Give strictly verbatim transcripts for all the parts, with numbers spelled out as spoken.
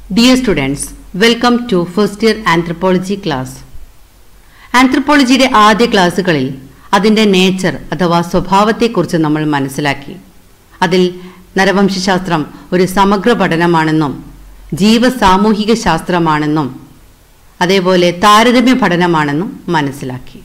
Dear students, welcome to first year anthropology class. ആന്ത്രപ്പോളജിയുടെ ആദ്യ ക്ലാസ്സുകളിൽ അതിൻ്റെ നേച്ചർ അഥവാ സ്വഭാവത്തെക്കുറിച്ച് നമ്മൾ മനസ്സിലാക്കി. അതിൽ നരവംശശാസ്ത്രം ഒരു സമഗ്ര പഠനമാണെന്നും ജീവസാമൂഹിക ശാസ്ത്രമാണെന്നും അതേപോലെ താരതമ്യ പഠനമാണെന്നും മനസ്സിലാക്കി.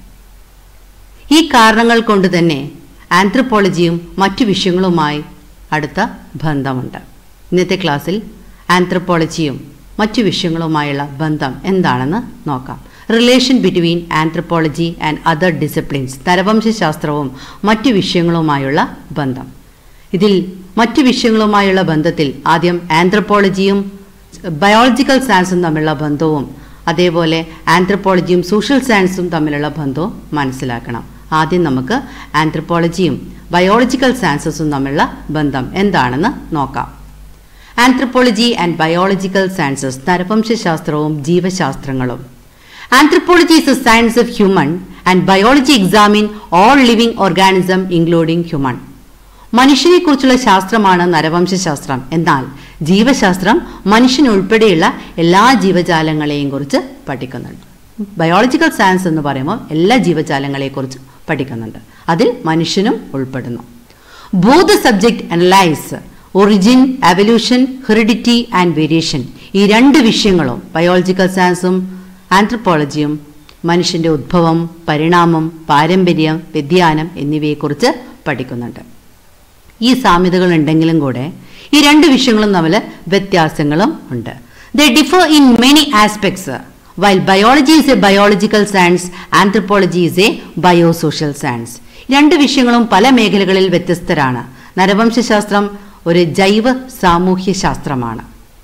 ഈ കാരണങ്ങൾ കൊണ്ട് തന്നെ ആന്ത്രപ്പോളജിയും മറ്റു വിഷയങ്ങളുമായി അടുത്ത ബന്ധമുണ്ട്. ഇന്നത്തെ ക്ലാസ്സിൽ ആന്ത്രപ്പോളജിയും മറ്റു വിഷയങ്ങളുമായുള്ള ബന്ധം എന്താണെന്ന് നോക്കാം. Relation between anthropology and other disciplines, നരവംശശാസ്ത്രവും മറ്റു വിഷയങ്ങളുമായുള്ള ബന്ധം. ഇതിൽ മറ്റു വിഷയങ്ങളുമായുള്ള ബന്ധത്തിൽ ആദ്യം ആന്ത്രപ്പോളജിയും ബയോളജിക്കൽ സയൻസും തമ്മിലുള്ള ബന്ധവും അതേപോലെ ആന്ത്രപ്പോളജിയും സോഷ്യൽ സയൻസും തമ്മിലുള്ള ബന്ധവും മനസ്സിലാക്കണം. ആദ്യം നമുക്ക് ആന്ത്രപ്പോളജിയും ബയോളജിക്കൽ സയൻസസും തമ്മിലുള്ള ബന്ധം എന്താണെന്ന് നോക്കാം. ആന്ത്രപ്പോളജി ആൻഡ് ബയോളജിക്കൽ സയൻസസ്, നരവംശശാസ്ത്രവും ജീവശാസ്ത്രങ്ങളും. Anthropology is a science of human and biology examine all living organism including human. മനുഷ്യനെ കുറിച്ചുള്ള ശാസ്ത്രമാണ് നരവംശശാസ്ത്രം. എന്നാൽ ജീവശാസ്ത്രം മനുഷ്യനുൾപ്പെടെയുള്ള എല്ലാ ജീവജാലങ്ങളെയും കുറിച്ച് പഠിക്കുന്നുണ്ട്. ബയോളജിക്കൽ സയൻസ് എന്ന് പറയുമ്പോൾ എല്ലാ ജീവജാലങ്ങളെക്കുറിച്ച് പഠിക്കുന്നുണ്ട്. അതിൽ മനുഷ്യനും ഉൾപ്പെടുന്നു. Both the subject analyze origin, evolution, heredity and variation. ഈ രണ്ട് വിഷയങ്ങളും ബയോളജിക്കൽ സയൻസും ആന്ത്രപ്പോളജിയും മനുഷ്യൻ്റെ ഉദ്ഭവം, പരിണാമം, പാരമ്പര്യം, വ്യതിയാനം എന്നിവയെക്കുറിച്ച് പഠിക്കുന്നുണ്ട്. ഈ സാമ്യതകൾ ഉണ്ടെങ്കിലും കൂടെ ഈ രണ്ട് വിഷയങ്ങളും തമ്മിൽ വ്യത്യാസങ്ങളും ഉണ്ട്. They differ in many aspects. While biology is a biological science, anthropology is a biosocial science. രണ്ട് വിഷയങ്ങളും പല മേഖലകളിൽ വ്യത്യസ്തരാണ്. നരവംശശാസ്ത്രം ഒരു ജൈവ സാമൂഹ്യ ശാസ്ത്രമാണ്.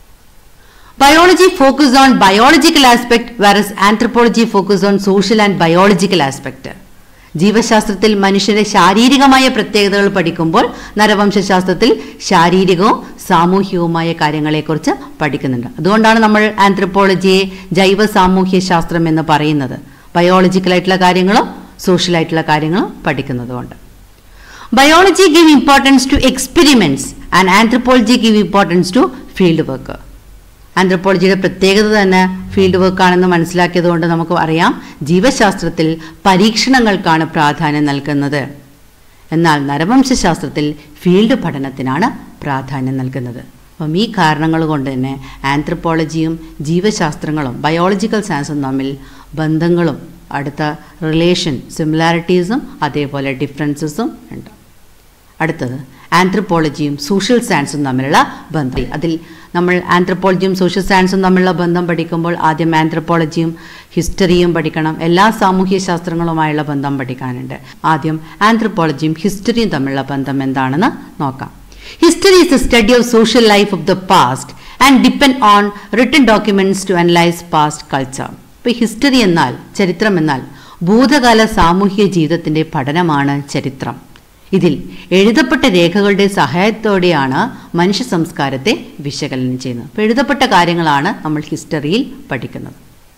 Biology focuses on biological aspect whereas anthropology focuses on social and biological aspect. ജീവശാസ്ത്രത്തിൽ മനുഷ്യന്റെ ശാരീരികമായ പ്രത്യേകതകൾ പഠിക്കുമ്പോൾ നരവംശശാസ്ത്രത്തിൽ ശാരീരികവും സാമൂഹികവുമായ കാര്യങ്ങളെക്കുറിച്ച് പഠിക്കുന്നുണ്ട്. അതുകൊണ്ടാണ് നമ്മൾ ആന്ത്രപ്പോളജിയെ ജൈവ സാമൂഹ്യ ശാസ്ത്രം എന്ന് പറയുന്നത്. ബയോളജിക്കലായിട്ടുള്ള കാര്യങ്ങളും സോഷ്യലായിട്ടുള്ള കാര്യങ്ങളും പഠിക്കുന്നതുകൊണ്ട്. Biology give importance to experiments and anthropology give importance to field work. ആന്ത്രപ്പോളജിയുടെ പ്രത്യേകത തന്നെ ഫീൽഡ് വർക്കാണെന്ന് മനസ്സിലാക്കിയത് കൊണ്ട് നമുക്ക് അറിയാം ജീവശാസ്ത്രത്തിൽ പരീക്ഷണങ്ങൾക്കാണ് പ്രാധാന്യം നൽകുന്നത്. എന്നാൽ നരവംശശാസ്ത്രത്തിൽ ഫീൽഡ് പഠനത്തിനാണ് പ്രാധാന്യം നൽകുന്നത്. അപ്പം ഈ കാരണങ്ങൾ കൊണ്ട് തന്നെ ആന്ത്രപ്പോളജിയും ജീവശാസ്ത്രങ്ങളും ബയോളജിക്കൽ സയൻസും തമ്മിൽ ബന്ധങ്ങളും അടുത്ത റിലേഷൻ, സിമിലാരിറ്റീസും അതേപോലെ ഡിഫറൻസസും ഉണ്ട്. അടുത്തത് ആന്ത്രപ്പോളജിയും സോഷ്യൽ സയൻസും തമ്മിലുള്ള ബന്ധം. അതിൽ നമ്മൾ ആന്ത്രപ്പോളജിയും സോഷ്യൽ സയൻസും തമ്മിലുള്ള ബന്ധം പഠിക്കുമ്പോൾ ആദ്യം ആന്ത്രപ്പോളജിയും ഹിസ്റ്ററിയും പഠിക്കണം. എല്ലാ സാമൂഹ്യ ശാസ്ത്രങ്ങളുമായുള്ള ബന്ധം പഠിക്കാനുണ്ട്. ആദ്യം ആന്ത്രപ്പോളജിയും ഹിസ്റ്ററിയും തമ്മിലുള്ള ബന്ധം എന്താണെന്ന് നോക്കാം. History is a study of social life of the past and depend on written documents to analyse past culture. ഇപ്പോൾ ഹിസ്റ്ററി എന്നാൽ, ചരിത്രം എന്നാൽ ഭൂതകാല സാമൂഹിക ജീവിതത്തിന്റെ പഠനമാണ് ചരിത്രം. ഇതിൽ എഴുതപ്പെട്ട രേഖകളുടെ സഹായത്തോടെയാണ് മനുഷ്യ സംസ്കാരത്തെ വിശകലനം ചെയ്യുന്നത്. അപ്പോൾ എഴുതപ്പെട്ട കാര്യങ്ങളാണ് നമ്മൾ ഹിസ്റ്ററിയിൽ പഠിക്കുന്നത്.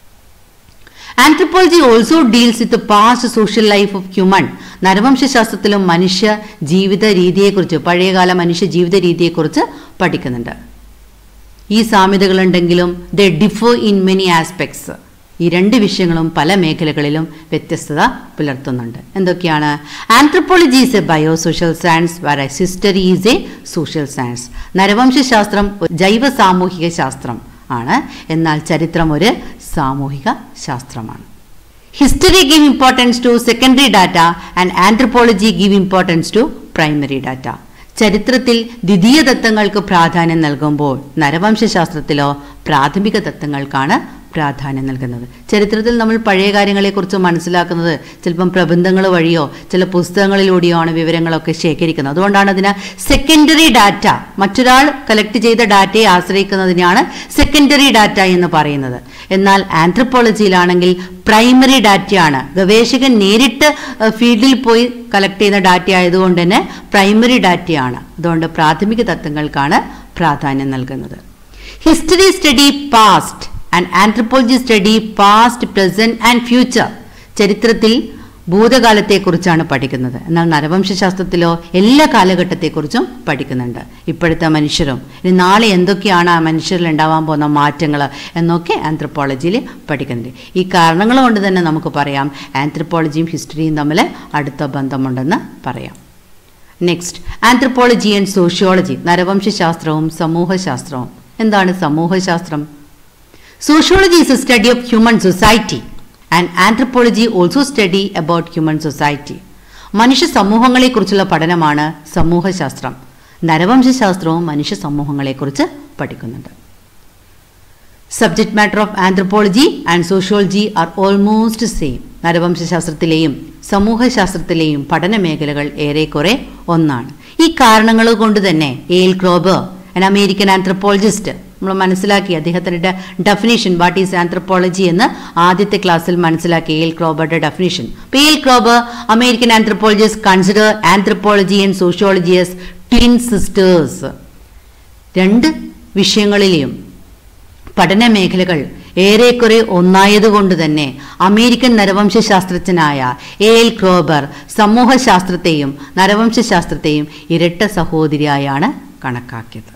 Anthropology also deals with past social life of human. നരവംശശാസ്ത്രത്തിലും മനുഷ്യ ജീവിത രീതിയെക്കുറിച്ച്, പഴയകാല മനുഷ്യ ജീവിത രീതിയെക്കുറിച്ച് പഠിക്കുന്നുണ്ട്. ഈ സാമ്യതകളുണ്ടെങ്കിലും they differ in many aspects. ഈ രണ്ട് വിഷയങ്ങളും പല മേഖലകളിലും വ്യത്യസ്തത പുലർത്തുന്നുണ്ട്. എന്തൊക്കെയാണ്? Anthropology is a biosocial science whereas history is a social science. നരവംശശാസ്ത്രം ജൈവ സാമൂഹിക ശാസ്ത്രം ആണ്, എന്നാൽ ചരിത്രം ഒരു സാമൂഹിക ശാസ്ത്രമാണ്. History give importance to secondary data and anthropology give importance to primary data. ചരിത്രത്തിൽ ദ്വിതീയ തത്വങ്ങൾക്ക് പ്രാധാന്യം നൽകുമ്പോൾ നരവംശശാസ്ത്രത്തിലോ പ്രാഥമിക തത്വങ്ങൾക്കാണ് പ്രാധാന്യം നൽകുന്നത്. ചരിത്രത്തിൽ നമ്മൾ പഴയ കാര്യങ്ങളെക്കുറിച്ച് മനസ്സിലാക്കുന്നത് ചിലപ്പം പ്രബന്ധങ്ങൾ വഴിയോ ചില പുസ്തകങ്ങളിലൂടെയോ ആണ് വിവരങ്ങളൊക്കെ ശേഖരിക്കുന്നത്. അതുകൊണ്ടാണ് അതിന് സെക്കൻഡറി ഡാറ്റ, മറ്റൊരാൾ കളക്ട് ചെയ്ത ഡാറ്റയെ ആശ്രയിക്കുന്നതിനാണ് സെക്കൻഡറി ഡാറ്റ എന്ന് പറയുന്നത്. എന്നാൽ ആന്ത്രപ്പോളജിയിലാണെങ്കിൽ പ്രൈമറി ഡാറ്റയാണ്. ഗവേഷകൻ നേരിട്ട് ഫീൽഡിൽ പോയി കളക്ട് ചെയ്യുന്ന ഡാറ്റ ആയതുകൊണ്ട് തന്നെ പ്രൈമറി ഡാറ്റയാണ്. അതുകൊണ്ട് പ്രാഥമിക തത്വങ്ങൾക്കാണ് പ്രാധാന്യം നൽകുന്നത്. History study past and anthropology study past, present and future. ചരിത്രത്തിൽ ഭൂതകാലത്തെക്കുറിച്ചാണ് പഠിക്കുന്നത്. എന്നാൽ നരവംശാസ്ത്രത്തിലോ എല്ലാ കാലഘട്ടത്തെക്കുറിച്ചും പഠിക്കുന്നുണ്ട്. ഇപ്പോഴത്തെ മനുഷ്യരും ഇനി നാളെ എന്തൊക്കെയാണ് ആ മനുഷ്യരിൽ ഉണ്ടാവാൻ പോകുന്ന മാറ്റങ്ങൾ എന്നൊക്കെ ആന്ത്രപ്പോളജിയിൽ പഠിക്കുന്നുണ്ട്. ഈ കാരണങ്ങൾ കൊണ്ട് തന്നെ നമുക്ക് പറയാം ആന്ത്രപ്പോളജിയും ഹിസ്റ്ററിയും തമ്മിൽ അടുത്ത ബന്ധമുണ്ടെന്ന് പറയാം. നെക്സ്റ്റ്, ആന്ത്രപ്പോളജി ആൻഡ് സോഷ്യോളജി, നരവംശാസ്ത്രവും സമൂഹശാസ്ത്രവും. എന്താണ് സമൂഹശാസ്ത്രം? Sociology is a study of human society and anthropology also study about human society. മനുഷ്യ സമൂഹങ്ങളെക്കുറിച്ചുള്ള പഠനമാണ് സമൂഹശാസ്ത്രം. നരവംശാസ്ത്രവും മനുഷ്യ സമൂഹങ്ങളെക്കുറിച്ച് പഠിക്കുന്നുണ്ട്. Subject matter of anthropology and sociology are almost same. നരവംശാസ്ത്രത്തിലെയും സമൂഹശാസ്ത്രത്തിലെയും പഠന മേഖലകൾ ഏറെക്കുറെ ഒന്നാണ്. ഈ കാരണങ്ങൾ കൊണ്ട് തന്നെ എയിൽ ക്രോബർ, an അമേരിക്കൻ ആന്ത്രപ്പോളജിസ്റ്റ്, നമ്മൾ മനസ്സിലാക്കി അദ്ദേഹത്തിൻ്റെ ഡെഫിനേഷൻ വാട്ട് ഈസ് ആന്ത്രപ്പോളജി എന്ന് ആദ്യത്തെ ക്ലാസ്സിൽ മനസ്സിലാക്കി എയിൽ ക്രോബറുടെ ഡെഫിനേഷൻ. അപ്പോൾ A L Kroeber, American anthropologist, consider anthropology and sociology as twin sisters. രണ്ട് വിഷയങ്ങളിലെയും പഠന മേഖലകൾ ഏറെക്കുറെ ഒന്നായതുകൊണ്ട് തന്നെ അമേരിക്കൻ നരവംശാസ്ത്രജ്ഞനായ എയിൽ ക്രോബർ സമൂഹശാസ്ത്രത്തെയും നരവംശാസ്ത്രത്തെയും ഇരട്ട സഹോദരിയായാണ് കണക്കാക്കിയത്.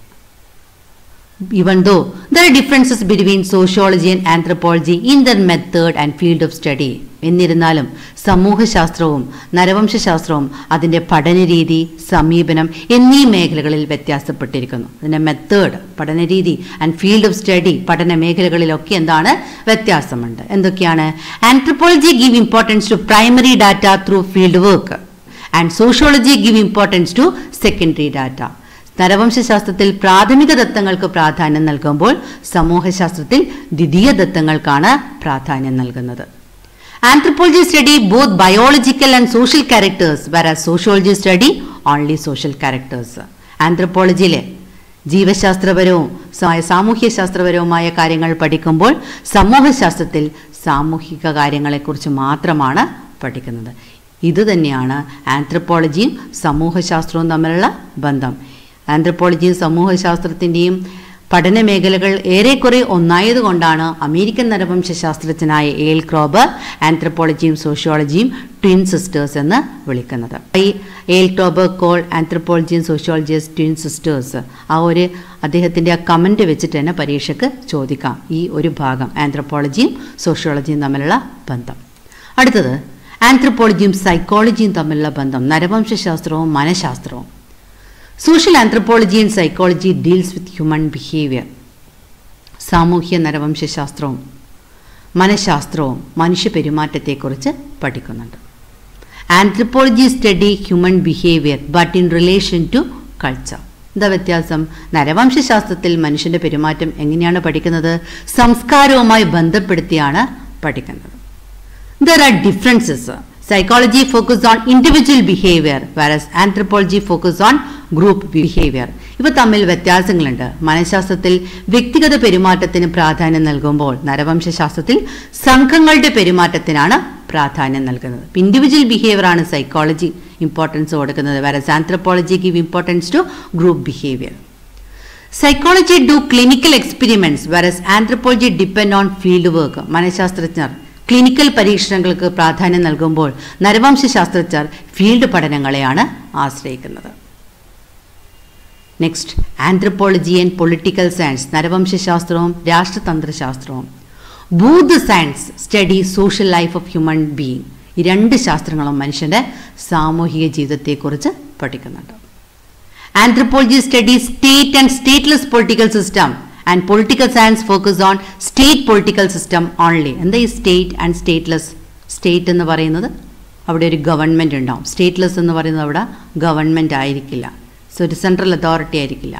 Even though there are differences between sociology and anthropology in their method and field of study, എന്നിരുന്നാലും സമൂഹശാസ്ത്രവും നരവംശാസ്ത്രവും അതിൻ്റെ പഠനരീതി, സമീപനം എന്നീ മേഖലകളിൽ വ്യത്യാസപ്പെട്ടിരിക്കുന്നു. അതിൻ്റെ മെത്തേഡ്, പഠനരീതി ആൻഡ് ഫീൽഡ് ഓഫ് സ്റ്റഡി, പഠന മേഖലകളിലൊക്കെ എന്താണ് വ്യത്യാസമുണ്ട്. എന്തൊക്കെയാണ്? Anthropology give importance to primary data through field work and sociology give importance to secondary data. നരവംശാസ്ത്രത്തിൽ പ്രാഥമിക ദത്തങ്ങൾക്ക് പ്രാധാന്യം നൽകുമ്പോൾ സമൂഹശാസ്ത്രത്തിൽ ദ്വിതീയ ദത്തങ്ങൾക്കാണ് പ്രാധാന്യം നൽകുന്നത്. Anthropology study both biological and social characters, whereas sociology study only social characters. ആന്ത്രപ്പോളജിയിലെ ജീവശാസ്ത്രപരവും സാമൂഹ്യശാസ്ത്രപരവുമായ കാര്യങ്ങൾ പഠിക്കുമ്പോൾ സമൂഹശാസ്ത്രത്തിൽ സാമൂഹിക കാര്യങ്ങളെക്കുറിച്ച് മാത്രമാണ് പഠിക്കുന്നത്. ഇതുതന്നെയാണ് ആന്ത്രപ്പോളജിയും സമൂഹശാസ്ത്രവും തമ്മിലുള്ള ബന്ധം. ആന്ത്രപ്പോളജിയും സമൂഹശാസ്ത്രത്തിൻ്റെയും പഠന മേഖലകൾ ഏറെക്കുറെ ഒന്നായതുകൊണ്ടാണ് അമേരിക്കൻ നരവംശാസ്ത്രജ്ഞനായ എയിൽ ക്രോബർ ആന്ത്രപ്പോളജിയും സോഷ്യോളജിയും ട്വിൻ സിസ്റ്റേഴ്സ് എന്ന് വിളിക്കുന്നത്. ഈ എയിൽ ക്രോബർ കോൾ ആന്ത്രപ്പോളജിയും സോഷ്യോളജിയും ട്വിൻ സിസ്റ്റേഴ്സ്, ആ ഒരു അദ്ദേഹത്തിൻ്റെ ആ കമൻറ്റ് വെച്ചിട്ട് തന്നെ പരീക്ഷയ്ക്ക് ചോദിക്കാം ഈ ഒരു ഭാഗം, ആന്ത്രപ്പോളജിയും സോഷ്യോളജിയും തമ്മിലുള്ള ബന്ധം. അടുത്തത് ആന്ത്രപ്പോളജിയും സൈക്കോളജിയും തമ്മിലുള്ള ബന്ധം, നരവംശാസ്ത്രവും മനഃശാസ്ത്രവും. Social anthropology and psychology deals with human behaviour. സാമൂഹ്യ നരവംശാസ്ത്രവും മനഃശാസ്ത്രവും മനുഷ്യ പെരുമാറ്റത്തെക്കുറിച്ച് പഠിക്കുന്നുണ്ട്. Anthropology study human behaviour but in relation to culture. എന്താ വ്യത്യാസം? നരവംശാസ്ത്രത്തിൽ മനുഷ്യൻ്റെ പെരുമാറ്റം എങ്ങനെയാണ് പഠിക്കുന്നത്? സംസ്കാരവുമായി ബന്ധപ്പെടുത്തിയാണ് പഠിക്കുന്നത്. There are differences. Psychology focuses on individual behavior, whereas anthropology focuses on group behavior. ഇവ തമ്മിൽ വ്യത്യാസങ്ങളുണ്ട്. മനഃശാസ്ത്രത്തിൽ വ്യക്തിഗത പെരുമാറ്റത്തിന് പ്രാധാന്യം നൽകുമ്പോൾ നരവംശാസ്ത്രത്തിൽ സംഘങ്ങളുടെ പെരുമാറ്റത്തിനാണ് പ്രാധാന്യം നൽകുന്നത്. ഇൻഡിവിജ്വൽ ബിഹേവിയർ ആണ് സൈക്കോളജി ഇമ്പോർട്ടൻസ് കൊടുക്കുന്നത്, whereas anthropology give importance to group behavior. Psychology do clinical experiments, whereas anthropology depend on field work. മനഃശാസ്ത്രജ്ഞർ ക്ലിനിക്കൽ പരീക്ഷണങ്ങൾക്ക് പ്രാധാന്യം നൽകുമ്പോൾ നരവംശാസ്ത്രജ്ഞർ ഫീൽഡ് പഠനങ്ങളെയാണ് ആശ്രയിക്കുന്നത്. Next, anthropology and political science, നരവംശാസ്ത്രവും രാഷ്ട്രതന്ത്രശാസ്ത്രവും. Both science study social life of human being. ഈ രണ്ട് ശാസ്ത്രങ്ങളും മനുഷ്യന്റെ സാമൂഹിക ജീവിതത്തെക്കുറിച്ച് പഠിക്കുന്നുണ്ട്. Anthropology study state and stateless political system and political science focus on state political system only. എന്താ ഈ സ്റ്റേറ്റ് ആൻഡ് സ്റ്റേറ്റ്ലെസ്? സ്റ്റേറ്റ് എന്ന് പറയുന്നത് അവിടെ ഒരു ഗവൺമെൻറ് ഉണ്ടാവും, സ്റ്റേറ്റ്ലെസ് എന്ന് പറയുന്നത് അവിടെ ഗവൺമെൻറ് ആയിരിക്കില്ല, സോ ഒരു സെൻട്രൽ അതോറിറ്റി ആയിരിക്കില്ല.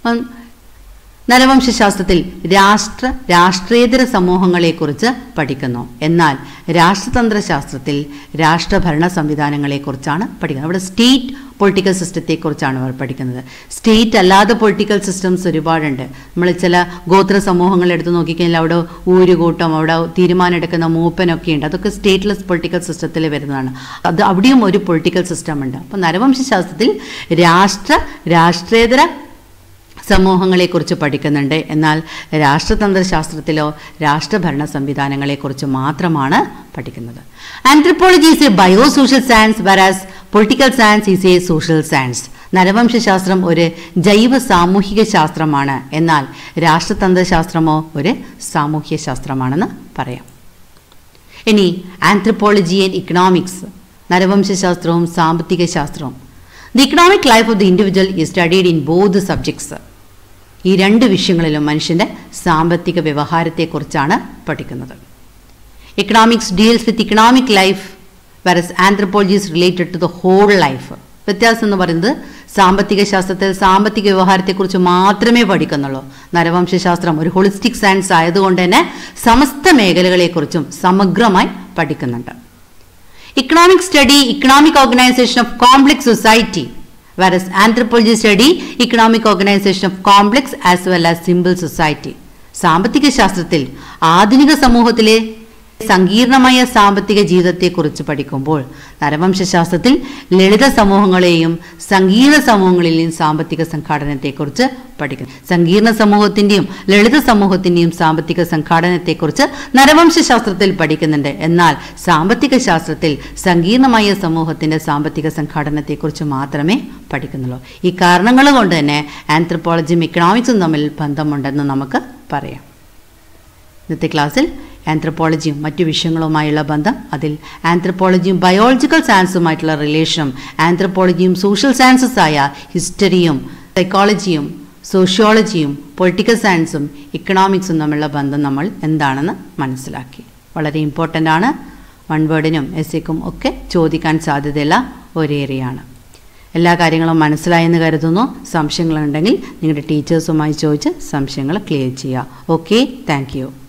നരവംശാസ്ത്രത്തിൽ രാഷ്ട്ര രാഷ്ട്രേതര സമൂഹങ്ങളെക്കുറിച്ച് പഠിക്കുന്നു, എന്നാൽ രാഷ്ട്രതന്ത്രശാസ്ത്രത്തിൽ രാഷ്ട്രഭരണ സംവിധാനങ്ങളെക്കുറിച്ചാണ് പഠിക്കുന്നത്. അവിടെ സ്റ്റേറ്റ് പൊളിറ്റിക്കൽ സിസ്റ്റത്തെക്കുറിച്ചാണ് അവർ പഠിക്കുന്നത്. സ്റ്റേറ്റ് അല്ലാതെ പൊളിറ്റിക്കൽ സിസ്റ്റംസ് ഒരുപാടുണ്ട്. നമ്മൾ ചില ഗോത്ര സമൂഹങ്ങൾ എടുത്ത് നോക്കിക്കഴിഞ്ഞാൽ അവിടെ ഊരുകൂട്ടം, അവിടെ തീരുമാനം എടുക്കുന്ന മൂപ്പനൊക്കെ ഉണ്ട്. അതൊക്കെ സ്റ്റേറ്റ്ലെസ് പൊളിറ്റിക്കൽ സിസ്റ്റത്തിൽ വരുന്നതാണ്. അത് അവിടെയും ഒരു പൊളിറ്റിക്കൽ സിസ്റ്റം ഉണ്ട്. അപ്പോൾ നരവംശാസ്ത്രത്തിൽ രാഷ്ട്ര രാഷ്ട്രേതര സമൂഹങ്ങളെക്കുറിച്ച് പഠിക്കുന്നുണ്ട്. എന്നാൽ രാഷ്ട്രതന്ത്രശാസ്ത്രത്തിലോ രാഷ്ട്രഭരണ സംവിധാനങ്ങളെക്കുറിച്ച് മാത്രമാണ് പഠിക്കുന്നത്. Anthropology is a biosocial science whereas political science is a social science. നരവംശശാസ്ത്രം ഒരു ജൈവ സാമൂഹിക ശാസ്ത്രമാണ്, എന്നാൽ രാഷ്ട്രതന്ത്രശാസ്ത്രമോ ഒരു സാമൂഹ്യ ശാസ്ത്രമാണെന്ന് പറയാം. ഇനി ആന്ത്രപ്പോളജി ആൻഡ് ഇക്കണോമിക്സ്, നരവംശശാസ്ത്രവും സാമ്പത്തിക ശാസ്ത്രവും. The economic life of the individual is studied in both subjects. ഈ രണ്ട് വിഷയങ്ങളിലും മനുഷ്യൻ്റെ സാമ്പത്തിക വ്യവഹാരത്തെക്കുറിച്ചാണ് പഠിക്കുന്നത്. Economics deals with economic life whereas anthropology is related to the whole life. വ്യത്യാസം എന്ന് പറയുന്നത് സാമ്പത്തിക ശാസ്ത്രത്തിൽ സാമ്പത്തിക വ്യവഹാരത്തെക്കുറിച്ച് മാത്രമേ പഠിക്കുന്നുള്ളൂ. നരവംശശാസ്ത്രം ഒരു ഹോളിസ്റ്റിക് സയൻസ് ആയതുകൊണ്ട് തന്നെ സമസ്ത മേഖലകളെക്കുറിച്ചും സമഗ്രമായി പഠിക്കുന്നുണ്ട്. Economic study economic organisation of complex society whereas anthropology study economic organisation of complex as well as simple society. സാമ്പത്തിക ശാസ്ത്രത്തിൽ ആധുനിക സമൂഹത്തിലെ സങ്കീർണമായ സാമ്പത്തിക ജീവിതത്തെക്കുറിച്ച് പഠിക്കുമ്പോൾ നരവംശശാസ്ത്രത്തിൽ ലളിത സമൂഹങ്ങളെയും സങ്കീർണ സമൂഹങ്ങളിലെയും സാമ്പത്തിക സംഘാടനത്തെക്കുറിച്ച് പഠിക്കുന്നു. സങ്കീർണ സമൂഹത്തിൻ്റെയും ലളിത സമൂഹത്തിൻ്റെയും സാമ്പത്തിക സംഘാടനത്തെക്കുറിച്ച് നരവംശശാസ്ത്രത്തിൽ പഠിക്കുന്നുണ്ട്. എന്നാൽ സാമ്പത്തിക ശാസ്ത്രത്തിൽ സങ്കീർണമായ സമൂഹത്തിൻ്റെ സാമ്പത്തിക സംഘാടനത്തെക്കുറിച്ച് മാത്രമേ പഠിക്കുന്നുള്ളൂ. ഈ കാരണങ്ങൾ കൊണ്ട് തന്നെ ആന്ത്രപ്പോളജിയും ഇക്കണോമിക്സും തമ്മിൽ ബന്ധമുണ്ടെന്ന് നമുക്ക് പറയാം. ഇന്നത്തെ ക്ലാസ്സിൽ ആന്ത്രപ്പോളജിയും മറ്റു വിഷയങ്ങളുമായുള്ള ബന്ധം, അതിൽ ആന്ത്രപ്പോളജിയും ബയോളജിക്കൽ സയൻസുമായിട്ടുള്ള റിലേഷനും ആന്ത്രപ്പോളജിയും സോഷ്യൽ സയൻസസ് ആയ ഹിസ്റ്ററിയും സൈക്കോളജിയും സോഷ്യോളജിയും പൊളിറ്റിക്കൽ സയൻസും ഇക്കണോമിക്സും തമ്മിലുള്ള ബന്ധം നമ്മൾ എന്താണെന്ന് മനസ്സിലാക്കി. വളരെ ഇമ്പോർട്ടൻ്റ് ആണ്. വൺ വേർഡിനും എസ്സേക്കും ഒക്കെ ചോദിക്കാൻ സാധ്യതയുള്ള ഒരു ഏരിയയാണ്. എല്ലാ കാര്യങ്ങളും മനസ്സിലായെന്ന് കരുതുന്നു. സംശയങ്ങളുണ്ടെങ്കിൽ നിങ്ങളുടെ ടീച്ചേഴ്സുമായി ചോദിച്ച് സംശയങ്ങൾ ക്ലിയർ ചെയ്യുക. Okay, thank U.